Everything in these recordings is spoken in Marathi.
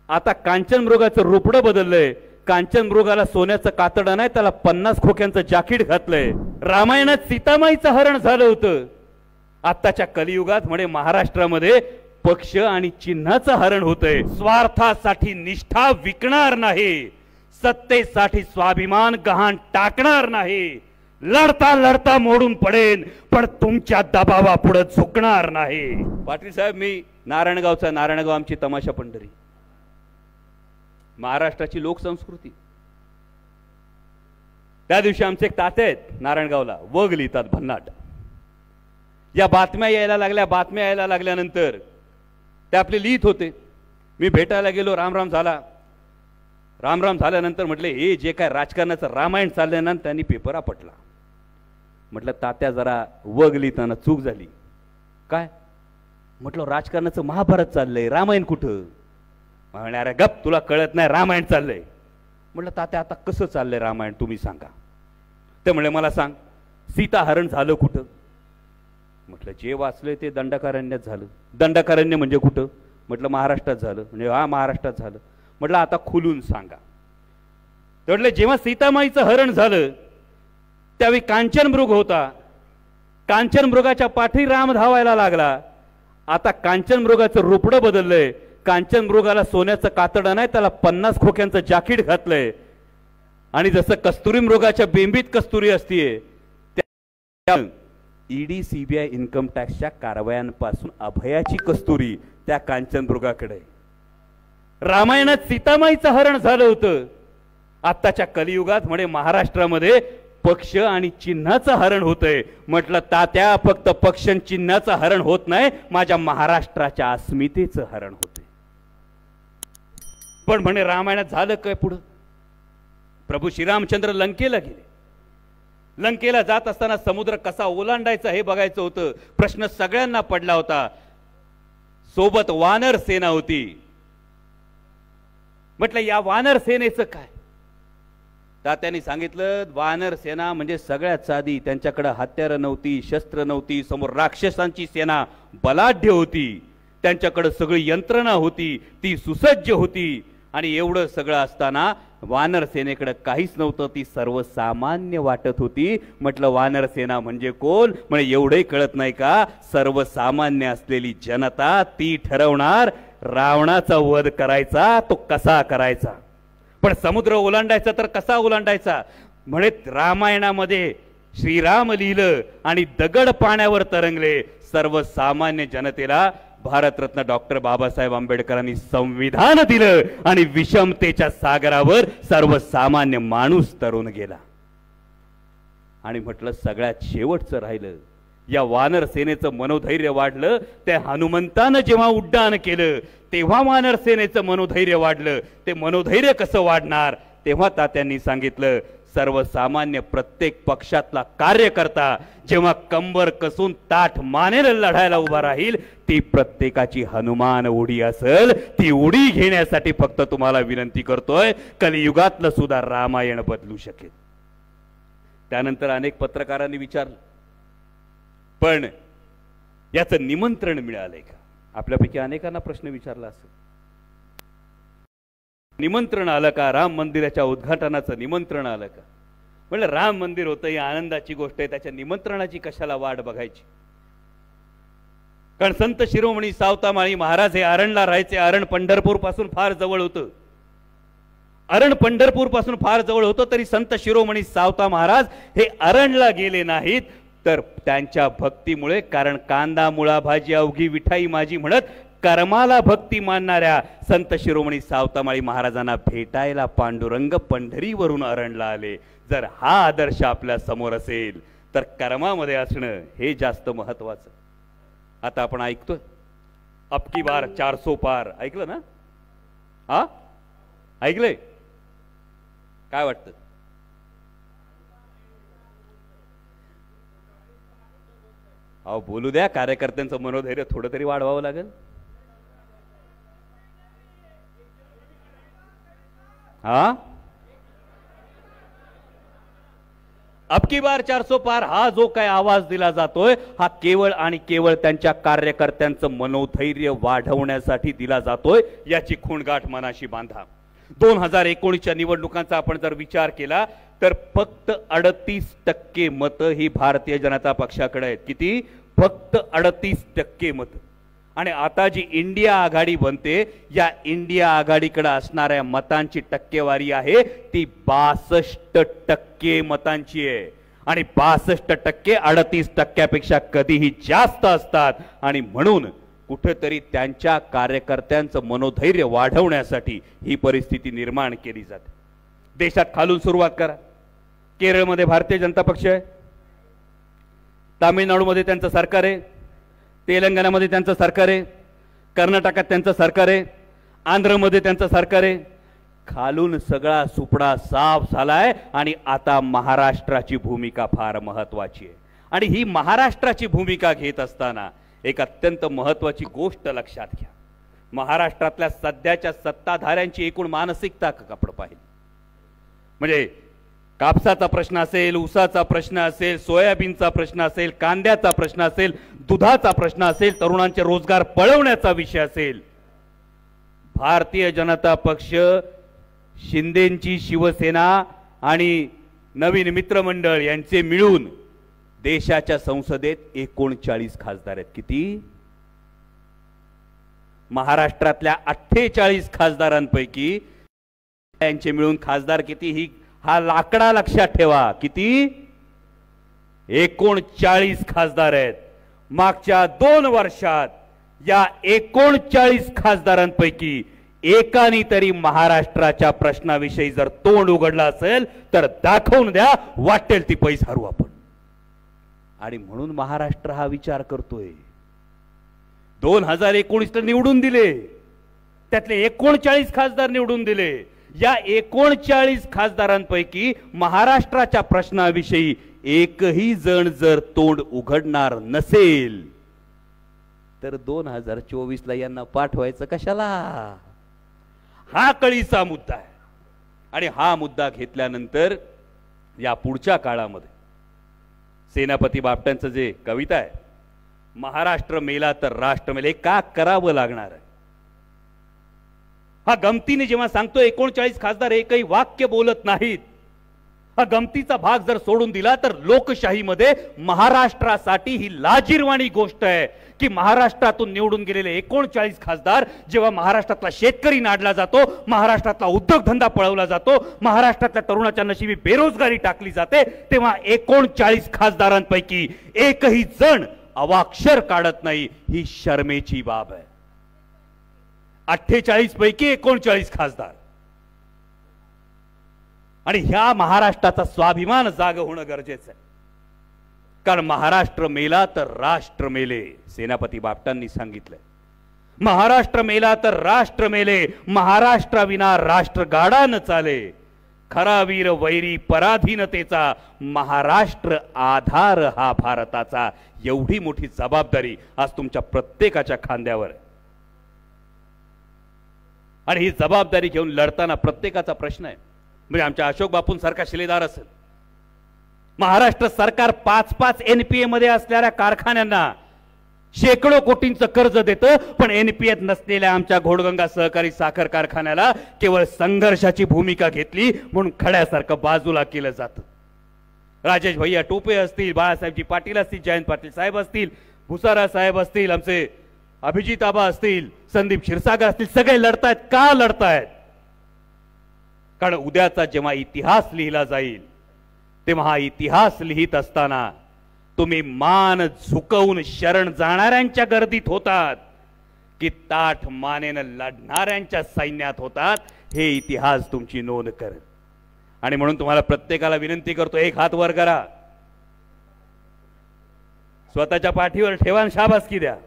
आता कांचन मृगाचं रुपडं बदललंय. कांचन मृगाला सोन्याचं कातडं नाही, त्याला 50 खोक्यांचं जाकीट घातलंय. रामायणात सीतामाईचं हरण झालं होतं. आताच्या कलियुगात म्हणे महाराष्ट्रामध्ये पक्ष आणि चिन्हाचं हरण होतंय. स्वार्थासाठी निष्ठा विकणार नाही, सत्तेसाठी स्वाभिमान गहाण टाकणार नाही. लढता लढता मोडून पडेन, पण तुमच्या दबावापुढे झुकणार नाही. पाटील साहेब, मी नारायणगावचा. नारायणगाव आमची तमाशा पंढरी, महाराष्ट्राची लोकसंस्कृती. त्या दिवशी आमचे एक ताते आहेत नारायणगावला, वग लिहितात भन्नाट. या बातम्या यायला लागल्या. बातम्या यायला लागल्यानंतर ते आपले लिहित होते. मी भेटायला गेलो, रामराम झाला. रामराम झाल्यानंतर म्हटले, हे जे काय राजकारणाचं रामायण चाललंय ना, त्यांनी पेपर आपटला. म्हटलं, तात्या जरा वग लिहिताना चूक झाली. काय? म्हटलं, राजकारणाचं महाभारत चाललंय, रामायण कुठं? म्हणे, अरे गप, तुला कळत नाही, रामायण चाललंय. म्हटलं, तात्या आता कसं चाललंय रामायण तुम्ही सांगा. ते म्हणले, मला सांग, सीता हरण झालं कुठं? म्हटलं, जे वाचलंय ते दंडकारण्यात झालं. दंडकारण्य म्हणजे कुठं? म्हटलं, महाराष्ट्रात झालं. म्हणजे हा, महाराष्ट्रात झालं. म्हटलं, आता खुलून सांगा. ते म्हटलं, जेव्हा सीतामाईचं हरण झालं त्यावेळी कांचन मृग होता. कांचन मृगाच्या पाठी राम धावायला लागला. आता कांचन मृगाचं रुपडं बदललंय. कांचन मृगाला सोन्याचं कातडं नाही, त्याला 50 खोक्यांचं जाकीट घातलंय. आणि जसं कस्तुरी मृगाच्या बेंबीत कस्तुरी असतीये, त्या ईडी सीबीआय इन्कम टॅक्सच्या कारवायांपासून अभयाची कस्तुरी त्या कांचन मृगाकडे. रामायणात सीतामाईचं हरण झालं होतं. आताच्या कलियुगात म्हणे महाराष्ट्रामध्ये पक्ष आणि चिन्हाचं हरण होतंय. म्हटलं, तात्या, फक्त पक्ष आणि चिन्हाचं हरण होत नाही, माझ्या महाराष्ट्राच्या अस्मितेचं हरण होतंय. पण म्हणे रामायणात झालं काय पुढं? प्रभू श्रीरामचंद्र लंकेला गेले. लंकेला जात असताना समुद्र कसा ओलांडायचा हे बघायचं होतं. प्रश्न सगळ्यांना पडला होता. सोबत वानर सेना होती. म्हटलं, या वानर सेनेचं काय? तात्यांनी सांगितलं, वानर सेना म्हणजे सगळ्यात साधी. त्यांच्याकडे हत्यारं नव्हती, शस्त्र नव्हती. समोर राक्षसांची सेना बलाढ्य होती. त्यांच्याकडे सगळी यंत्रणा होती, ती सुसज्ज होती. आणि एवढं सगळं असताना वानर सेनेकडे काहीच नव्हतं, ती सर्वसामान्य वाटत होती. म्हटलं, वानर सेना म्हणजे कोण? म्हणजे एवढंही कळत नाही का? सर्वसामान्य असलेली जनता ती ठरवणार रावणाचा वध करायचा तो कसा करायचा. पण समुद्र ओलांडायचा तर कसा ओलांडायचा? म्हणे रामायणामध्ये श्रीराम लिहिलं आणि दगड पाण्यावर तरंगले. सर्वसामान्य जनतेला भारतरत्न डॉक्टर बाबासाहेब आंबेडकरांनी संविधान दिलं आणि विषमतेच्या सागरावर सर्वसामान्य माणूस तरुण गेला. आणि म्हटलं, सगळ्यात शेवटचं राहिलं. या वानर सेनेचं मनोधैर्य वाढलं. त्या हनुमंतानं जेव्हा उड्डाण केलं तेव्हा वानर सेनेचं मनोधैर्य वाढलं. ते मनोधैर्य कसं वाढणार? तेव्हा तात्यांनी सांगितलं, सर्वसामान्य प्रत्येक पक्षातला कार्यकर्ता जेव्हा कंबर कसून ताठ मानेला लढायला उभा राहील, ती प्रत्येकाची हनुमान उडी असेल. ती उडी घेण्यासाठी फक्त तुम्हाला विनंती करतोय, कलियुगातलं सुद्धा रामायण बदलू शकेल. त्यानंतर अनेक पत्रकारांनी विचारलं, पण याचं निमंत्रण मिळालंय का? आपल्यापैकी अनेकांना प्रश्न विचारला असेल. निमंत्रण आलं का? राम मंदिराच्या उद्घाटनाचं निमंत्रण आलं का? म्हणलं, राम मंदिर होतं, ही आनंदाची गोष्ट आहे, त्याच्या निमंत्रणाची कशाला वाट बघायची? कारण संत शिरोमणी सावतामाळी महाराज हे अरणला राहायचे. अरण पंढरपूर पासून फार जवळ होतं. अरण पंढरपूर पासून फार जवळ होतं, तरी संत शिरोमणी सावता महाराज हे अरणला गेले नाहीत. तर त्यांच्या भक्तीमुळे, कारण कांदा मुळा भाजी अवघी विठाई माझी म्हणत कर्माला भक्ती मानणाऱ्या संत शिरोमणी सावतामाळी महाराजांना भेटायला पांडुरंग पंढरीवरून अरणला आले. जर हा आदर्श आपल्या समोर असेल तर कर्मामध्ये असणं हे जास्त महत्वाचं. आता आपण ऐकतोय, अबकी बार 400 पार. ऐकलं ना? हा, ऐकलंय? काय वाटतं? अहो, बोलू द्या. कार्यकर्त्यांचं मनोधैर्य थोडं तरी वाढवावं लागेल. हा, अब की बार 400 पार हा जो काय आवाज दिला जातोय हा केवळ आणि केवळ त्यांच्या कार्यकर्त्यांचं मनोधैर्य वाढवण्यासाठी दिला जातोय, याची खूणगाठ मनाशी बांधा. 2019च्या निवडणुकांचा आपण जर विचार केला तर फक्त 38% मतं ही भारतीय जनता पक्षाकडे आहेत. किती? फक्त 38% मतं. आणि आता जी इंडिया आघाडी बनते, या इंडिया आघाडीकडे असणाऱ्या मतांची टक्केवारी आहे ती 62% मतांची आहे. आणि 62% 38%पेक्षा कधीही जास्त असतात. आणि म्हणून कुठेतरी त्यांच्या कार्यकर्त्यांचं मनोधैर्य वाढवण्यासाठी ही परिस्थिती निर्माण केली जाते. देशात खालून सुरुवात करा. केरळमध्ये भारतीय जनता पक्ष आहे, तामिळनाडूमध्ये त्यांचं सरकार आहे, तेलंगणामध्ये त्यांचं सरकार आहे, कर्नाटकात त्यांचं सरकार आहे, आंध्रमध्ये त्यांचं सरकार आहे. खालून सगळा सुपडा साफ झालाय आणि आता महाराष्ट्राची भूमिका फार महत्वाची आहे. आणि ही महाराष्ट्राची भूमिका घेत असताना एक अत्यंत महत्वाची गोष्ट लक्षात घ्या. महाराष्ट्रातल्या सध्याच्या सत्ताधाऱ्यांची एकूण मानसिकता आपण पाहिली म्हणजे कापसाचा प्रश्न असेल, ऊसाचा प्रश्न असेल, सोयाबीनचा प्रश्न असेल, कांद्याचा प्रश्न असेल, दुधाचा प्रश्न असेल, तरुणांचे रोजगार पळवण्याचा विषय असेल, भारतीय जनता पक्ष, शिंदेंची शिवसेना आणि नवीन मित्रमंडळ यांचे मिळून देशाच्या संसदेत 39 खासदार आहेत. किती? महाराष्ट्रातल्या 48 खासदारांपैकी यांचे मिळून खासदार किती? ही हा लाकडा लक्षात ठेवा. किती? 39 खासदार आहेत. मागच्या 2 वर्षात या 39 खासदारांपैकी एकानी तरी महाराष्ट्राच्या प्रश्नाविषयी जर तोंड उघडलं असेल तर दाखवून द्या, वाटेल ती पैसा हरू आपण. आणि म्हणून महाराष्ट्र हा विचार करतोय. 2019 निवडून दिले, त्यातले 39 खासदार निवडून दिले. या 39 खासदारांपैकी महाराष्ट्राच्या प्रश्नाविषयी एकही जण जर तोंड उघडणार नसेल तर 2024ला यांना पाठवायचं कशाला? हा कळीचा मुद्दा आहे. आणि हा मुद्दा घेतल्यानंतर या पुढच्या काळामध्ये सेनापती बापटांचं जे कविता आहे, महाराष्ट्र मेला तर राष्ट्र मेले, का करावं लागणार आहे? हा गमतीने जेव्हा सांगतो 39 खासदार एकही वाक्य बोलत नाहीत, हा गमतीचा भाग जर सोडून दिला तर लोकशाहीमध्ये महाराष्ट्रासाठी ही लाजिरवाणी गोष्ट आहे की महाराष्ट्रातून निवडून गेलेले 39 खासदार जेव्हा महाराष्ट्रातला शेतकरी नाडला जातो, महाराष्ट्रातला उद्योगधंदा पळवला जातो, महाराष्ट्रातल्या तरुणाच्या नशिबी बेरोजगारी टाकली जाते, तेव्हा 39 खासदारांपैकी एकही जण अवाक्षर काढत नाही. ही शर्मेची बाब आहे. 48 पैकी 39 खासदार. आणि ह्या महाराष्ट्राचा स्वाभिमान जाग होणं गरजेचं आहे. कारण महाराष्ट्र मेला तर राष्ट्र मेले, सेनापती बापटांनी सांगितलंय. महाराष्ट्र मेला तर राष्ट्र मेले, महाराष्ट्राविना राष्ट्र गाडा न चाले. खरा वीर वैरी पराधीनतेचा, महाराष्ट्र आधार हा भारताचा. एवढी मोठी जबाबदारी आज तुमच्या प्रत्येकाच्या खांद्यावर आहे. आणि ही जबाबदारी घेऊन लढताना प्रत्येकाचा प्रश्न आहे. म्हणजे आमच्या अशोक बापूंसारखा शिलेदार असेल, महाराष्ट्र सरकार 5-5 NPA मध्ये असलेल्या कारखान्यांना शेकडो कोटींचं कर्ज देतं, पण NPAत नसलेल्या आमच्या घोडगंगा सहकारी साखर कारखान्याला केवळ संघर्षाची भूमिका घेतली म्हणून खड्यासारखं बाजूला केलं जातं. राजेश भैया टोपे असतील, बाळासाहेबजी पाटील असतील, जयंत पाटील साहेब असतील, भुसारा साहेब असतील, आमचे अभिजित आबा असतील, संदीप क्षीरसागर असतील, सगळे लढतायत. का लढतायत? कारण उद्याचा जेव्हा इतिहास लिहिला जाईल तेव्हा हा इतिहास लिहित असताना तुम्ही मान झुकवून शरण जाणाऱ्यांच्या गर्दीत होतात की ताठ मानेनं लढणाऱ्यांच्या सैन्यात होतात, हे इतिहास तुमची नोंद करेल. आणि म्हणून तुम्हाला प्रत्येकाला विनंती करतो, एक हात वर करा, स्वतःच्या पाठीवर ठेवा आणि शाबासकी द्या.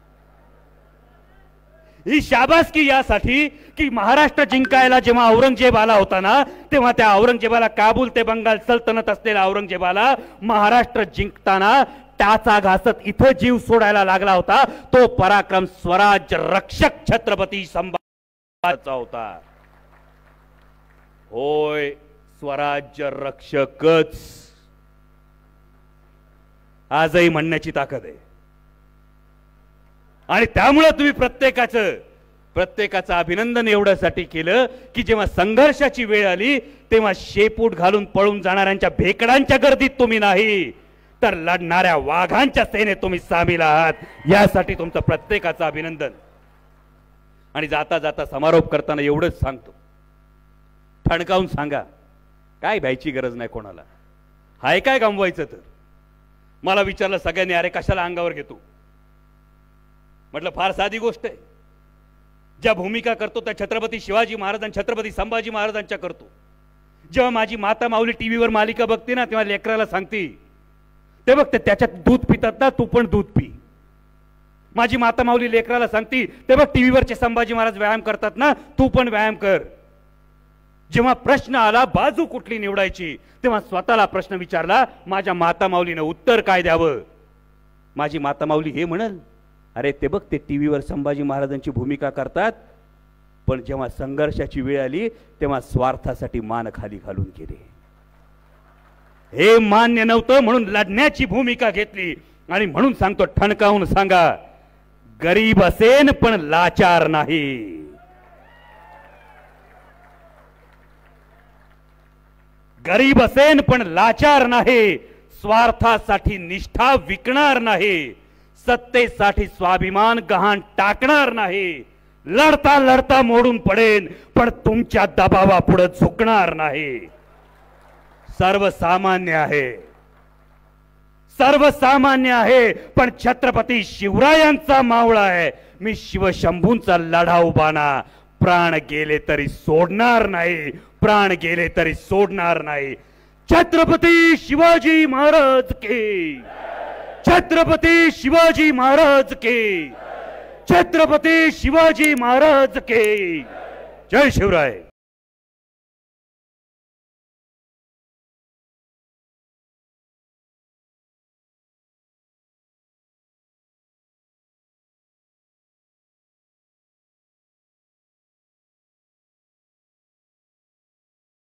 ही शाबासकी यासाठी की महाराष्ट्र जिंकायला जेव्हा औरंगजेब आला होता ना, तेव्हा त्या औरंगजेबाला, काबूल ते बंगाल सल्तनत असलेल्या औरंगजेबाला महाराष्ट्र जिंकताना टाचा घासत इथं जीव सोडायला लागला होता. तो पराक्रम स्वराज्य रक्षक छत्रपती संभाजीचा होता. होय, स्वराज्य रक्षकच, आजही म्हणण्याची ताकद आहे. आणि त्यामुळे तुम्ही प्रत्येकाचं अभिनंदन एवढ्यासाठी केलं की जेव्हा संघर्षाची वेळ आली तेव्हा शेपूट घालून पळून जाणाऱ्यांच्या भेकडांच्या गर्दीत तुम्ही नाही, तर लढणाऱ्या वाघांच्या सेनेत तुम्ही सामील आहात. यासाठी तुमचं प्रत्येकाचं अभिनंदन. आणि जाता जाता समारोप करताना एवढंच सांगतो, ठणकावून सांगा, काय भ्यायची गरज नाही कोणाला. हाय काय गमवायचं तर. मला विचारलं सगळ्यांनी, अरे कशाला अंगावर घेतो. म्हटलं फार साधी गोष्ट आहे. ज्या भूमिका करतो त्या छत्रपती शिवाजी महाराज आणि छत्रपती संभाजी महाराजांच्या करतो. जेव्हा माझी माता माऊली टीव्हीवर मालिका बघते ना, तेव्हा लेकराला सांगते, ते बघते त्याच्यात दूध पितात ना, तू पण दूध पी. माझी माता माऊली लेकराला सांगते, ते बघ टीव्हीवरचे संभाजी महाराज व्यायाम करतात ना, तू पण व्यायाम कर. जेव्हा प्रश्न आला बाजू कुठली निवडायची, तेव्हा स्वतःला प्रश्न विचारला, माझ्या माता माऊलीनं उत्तर काय द्यावं. माझी माता माऊली हे म्हणल, अरे ते बघ ते टीव्हीवर संभाजी महाराजांची भूमिका करतात, पण जेव्हा संघर्षाची वेळ आली तेव्हा स्वार्थासाठी मान खाली घालून गेले. हे मान्य नव्हतं म्हणून लढण्याची भूमिका घेतली. आणि म्हणून सांगतो, ठणकावून सांगा, गरीब असेन पण लाचार नाही. गरीब असेन पण लाचार नाही. स्वार्थासाठी निष्ठा विकणार नाही. सत्तेसाठी स्वाभिमान गहाण टाकणार नाही. लढता लढता मोडून पडेन पण तुमच्या दबावापुढे झुकणार नाही. सर्वसामान्य आहे पण छत्रपती शिवरायांचा मावळा आहे. मी शिवशंभूंचा लढाऊ बाणा. प्राण गेले तरी सोडणार नाही. छत्रपती शिवाजी महाराज की. छत्रपती शिवाजी महाराज की. छत्रपती शिवाजी महाराज की. जय शिवराय.